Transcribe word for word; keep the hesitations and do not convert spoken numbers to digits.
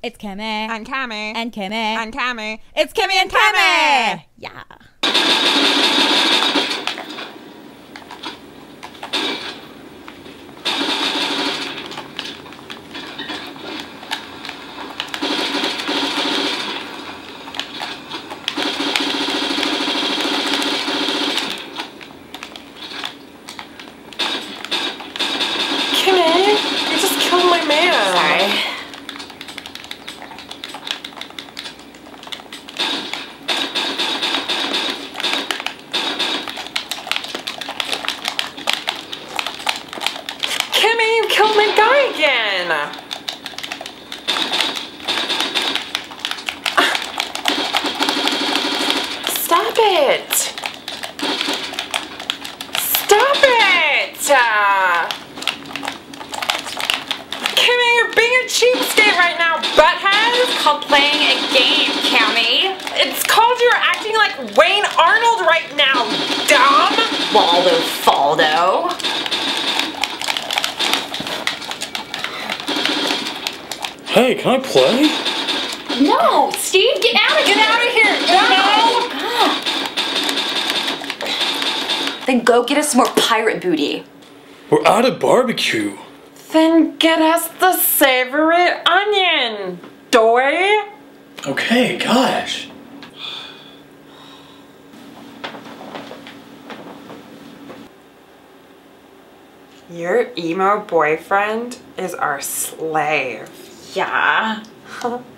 It's Kimmy. And Kami. And Kimmy. And Kami. It's Kimmy and Kami! Yeah. Kimmy, you just killed my man. Sorry. Kimmy, you killed my guy again. Stop it. Stop it. Uh, Kimmy, you're being a cheapskate right now, butthead. It's called playing a game, Kami. It's called you're acting like Wayne Arnold right now, dumb. Waldo Faldo. Hey, can I play? No, Steve, get out of here. Get out of here. No. Then go get us some more pirate booty. We're out of barbecue. Then get us the savory onion, doy. Okay, gosh. Your emo boyfriend is our slave. Yeah.